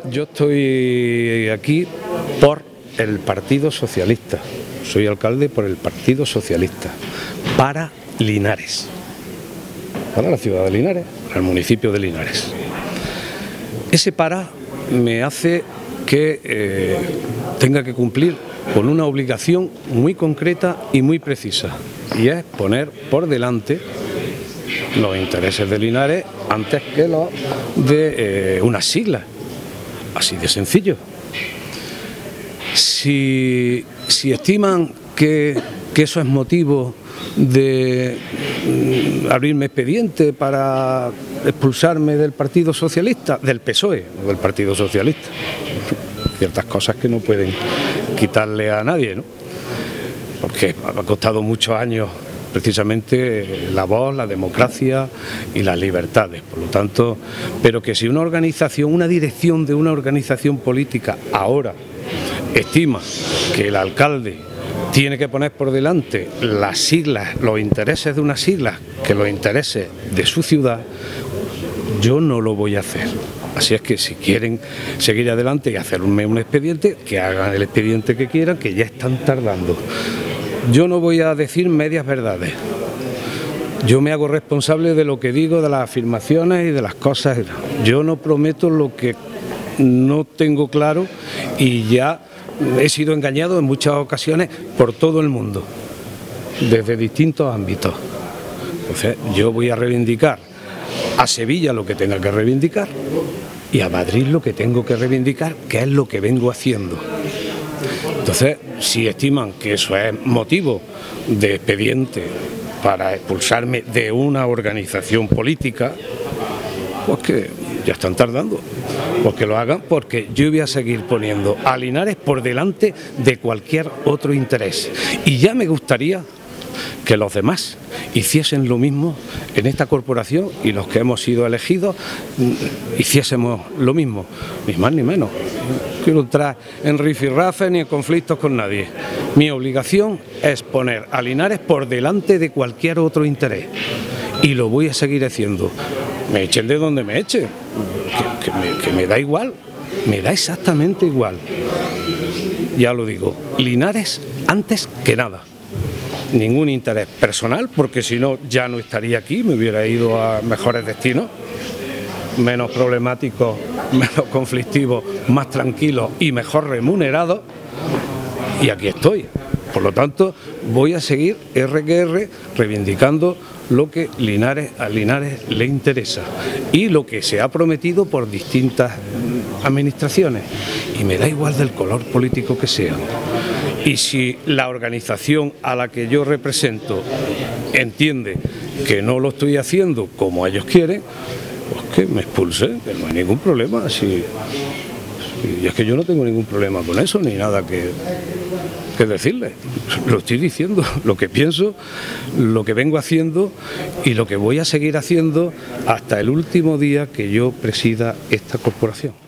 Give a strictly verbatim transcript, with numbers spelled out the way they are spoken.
yo estoy aquí por el Partido Socialista. Soy alcalde por el Partido Socialista. Para Linares. Para la ciudad de Linares, para el municipio de Linares. Ese para me hace que eh, tenga que cumplir con una obligación muy concreta y muy precisa, y es poner por delante los intereses de Linares antes que los de eh, unas siglas, así de sencillo. Si, si estiman que, que eso es motivo de mm, abrirme expediente para expulsarme del Partido Socialista, del P S O E, no del Partido Socialista, ciertas cosas que no pueden quitarle a nadie, ¿no? Porque ha costado muchos años precisamente la voz, la democracia y las libertades, por lo tanto, pero que si una organización, una dirección de una organización política ahora estima que el alcalde tiene que poner por delante las siglas, los intereses de unas siglas, que los intereses de su ciudad, yo no lo voy a hacer. Así es que si quieren seguir adelante y hacerme un expediente, que hagan el expediente que quieran, que ya están tardando. Yo no voy a decir medias verdades. Yo me hago responsable de lo que digo, de las afirmaciones y de las cosas. Yo no prometo lo que no tengo claro y ya he sido engañado en muchas ocasiones por todo el mundo, desde distintos ámbitos. Entonces yo voy a reivindicar a Sevilla lo que tenga que reivindicar y a Madrid lo que tengo que reivindicar, que es lo que vengo haciendo. Entonces, si estiman que eso es motivo de expediente para expulsarme de una organización política, pues que ya están tardando, pues que lo hagan, porque yo voy a seguir poniendo a Linares por delante de cualquier otro interés. Y ya me gustaría que los demás hiciesen lo mismo en esta corporación y los que hemos sido elegidos hiciésemos lo mismo, ni más ni menos. No quiero entrar en rifirrafes ni en conflictos con nadie. Mi obligación es poner a Linares por delante de cualquier otro interés y lo voy a seguir haciendo. Me echen de donde me echen, que, que, me, que me da igual, me da exactamente igual. Ya lo digo, Linares antes que nada. Ningún interés personal, porque si no ya no estaría aquí, me hubiera ido a mejores destinos, menos problemáticos, menos conflictivos, más tranquilos y mejor remunerados, y aquí estoy. Por lo tanto, voy a seguir erre que erre reivindicando lo que Linares, a Linares le interesa y lo que se ha prometido por distintas administraciones, y me da igual del color político que sean. Y si la organización a la que yo represento entiende que no lo estoy haciendo como ellos quieren, pues que me expulsen, que no hay ningún problema. Si, y es que yo no tengo ningún problema con eso, ni nada que, que decirles. Lo estoy diciendo, lo que pienso, lo que vengo haciendo y lo que voy a seguir haciendo hasta el último día que yo presida esta corporación.